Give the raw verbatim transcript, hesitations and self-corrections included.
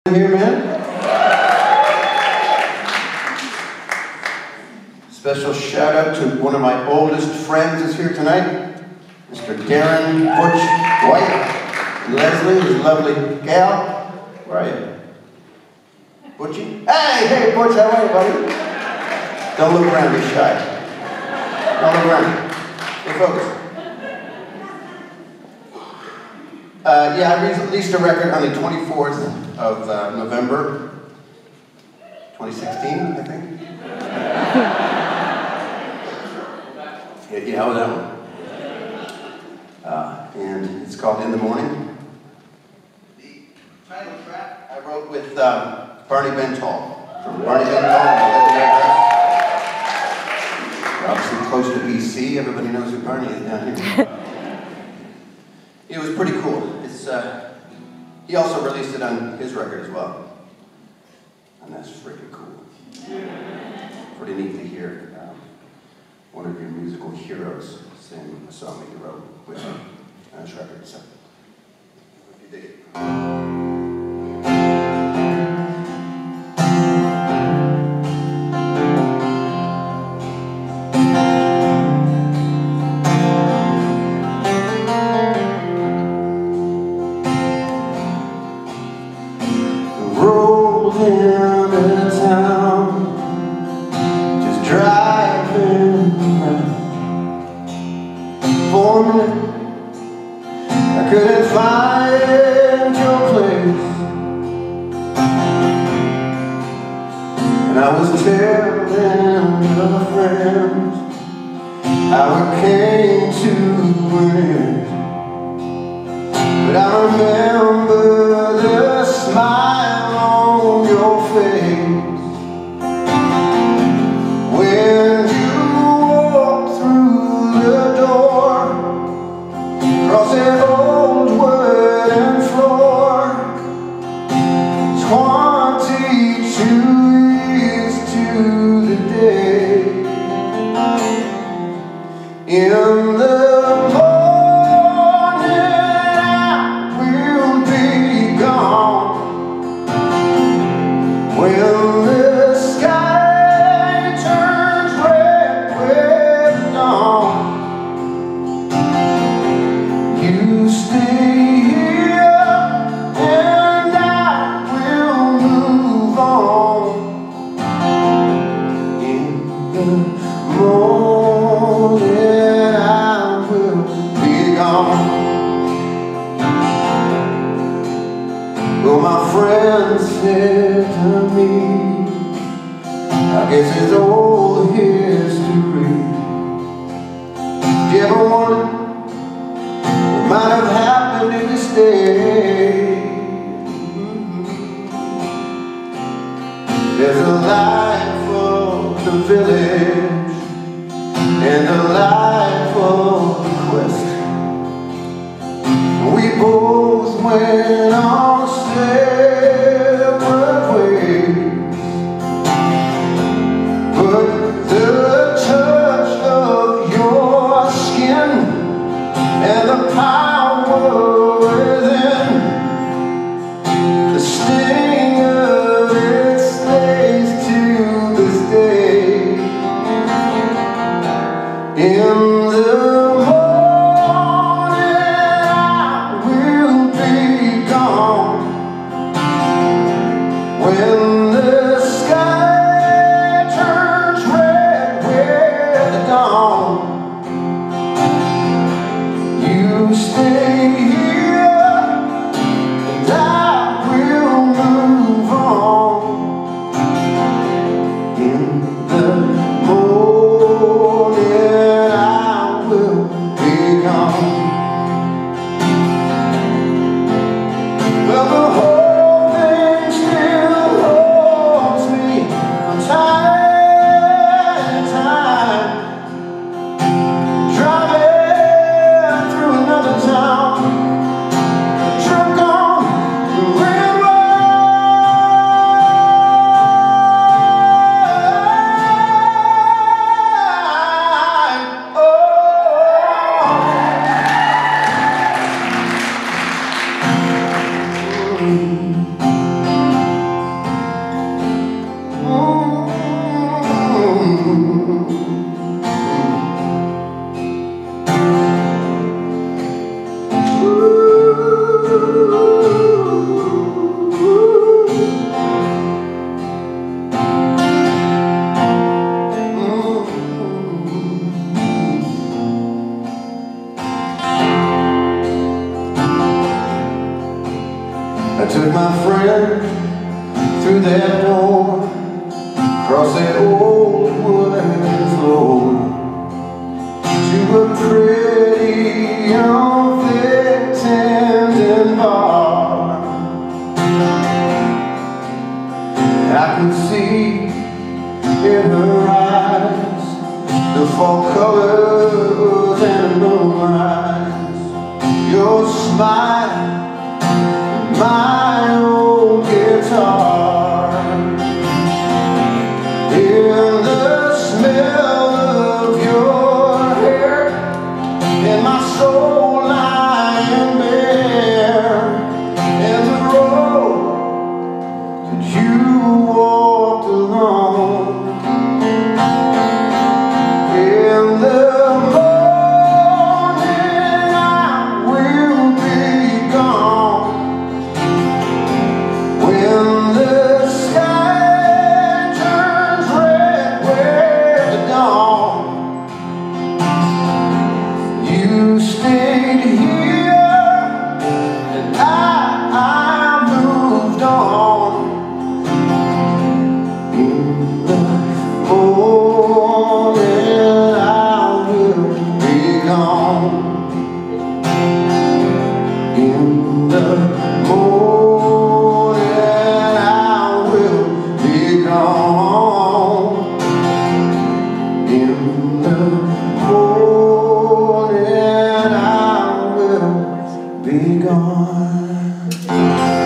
Here, man. Special shout out to one of my oldest friends is here tonight, Mister Darren Butch White. Leslie, his lovely gal. Where are you? Butchie? Hey, hey, Butch, how are you, buddy? Don't look around, be shy. Don't look around. Stay focused. Uh, yeah, I released a record on the twenty-fourth of uh, November, twenty sixteen, I think. yeah, yeah, how was that one? Uh, and it's called In the Morning. The title track I wrote with um, Barney Bentall. From Barney Bentall. We're obviously close to B C. Everybody knows who Barney is down here. It was pretty cool. It's, uh, he also released it on his record as well. And that's freaking cool. Pretty neat to hear um, one of your musical heroes sing a song that you wrote with him on his record. So, hope you dig it. Into town, just driving around. For a minute, I couldn't find your place, and I was telling other friends how it came to an end. But I remember the smile on your face when you walked through the door, crossing old wooden floor. Twenty-two years to the day. In the morning I will be gone. When the sky turns red with dawn, you stay here and I will move on. In the morning I will be gone. Well, my friend said to me, I guess it's old history. Did you ever wonder what might have happened if you stayed? There's a life of the village and a life of the quest. We both went on separate ways, but the touch of your skin and the power within, the sting of it stays to this day. In the when the sky turns red with the dawn, you stay here and I will move on. In the morning I will be gone. Well, the whole thing still holds went through that door, across that old wooden floor, to a pretty young Tendon bar. I could see in her eyes the fall colors and the moonrise, your smile, my old guitar, in the smell of your hair, in my soul lying bare, in the road that you walked alone. In the morning I will be gone, when the sky turns red with the dawn. You stayed here and I, I moved on. In the morning I will be gone. In the morning I will be gone. In the morning I will be gone.